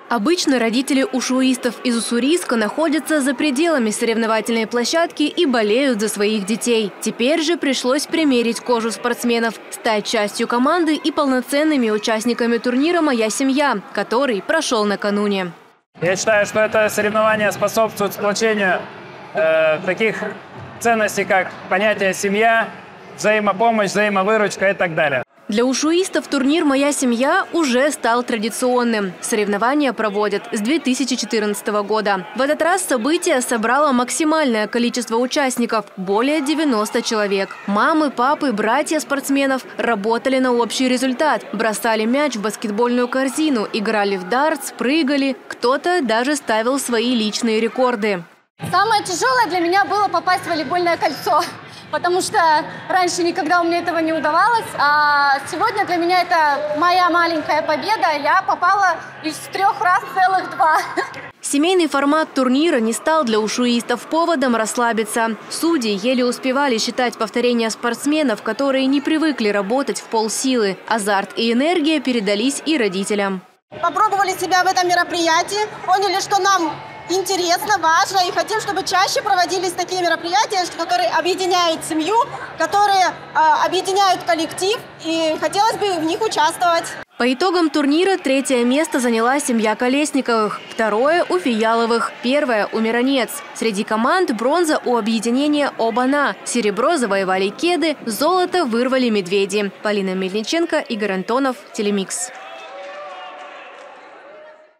Обычно родители ушуистов из Уссурийска находятся за пределами соревновательной площадки и болеют за своих детей. Теперь же пришлось примерить кожу спортсменов, стать частью команды и полноценными участниками турнира «Моя семья», который прошел накануне. Я считаю, что это соревнование способствует сплочению таких ценностей, как понятие «семья», взаимопомощь, взаимовыручка и так далее. Для ушуистов турнир «Моя семья» уже стал традиционным. Соревнования проводят с 2014 года. В этот раз событие собрало максимальное количество участников – более 90 человек. Мамы, папы, братья спортсменов работали на общий результат. Бросали мяч в баскетбольную корзину, играли в дартс, прыгали. Кто-то даже ставил свои личные рекорды. Самое тяжелое для меня было попасть в волейбольное кольцо. Потому что раньше никогда у меня этого не удавалось, а сегодня для меня это моя маленькая победа. Я попала из 3 раз целых 2. Семейный формат турнира не стал для ушуистов поводом расслабиться. Судьи еле успевали считать повторения спортсменов, которые не привыкли работать в полсилы. Азарт и энергия передались и родителям. Попробовали себя в этом мероприятии, поняли, что нам интересно, важно, и хотим, чтобы чаще проводились такие мероприятия, которые объединяют семью, которые объединяют коллектив, и хотелось бы в них участвовать. По итогам турнира 3-е место заняла семья Колесниковых, 2-е у Фияловых, 1-е у Миронец. Среди команд бронза у объединения «Обана», серебро завоевали кеды, золото вырвали медведи. Полина Мельниченко, Игорь Антонов, Телемикс.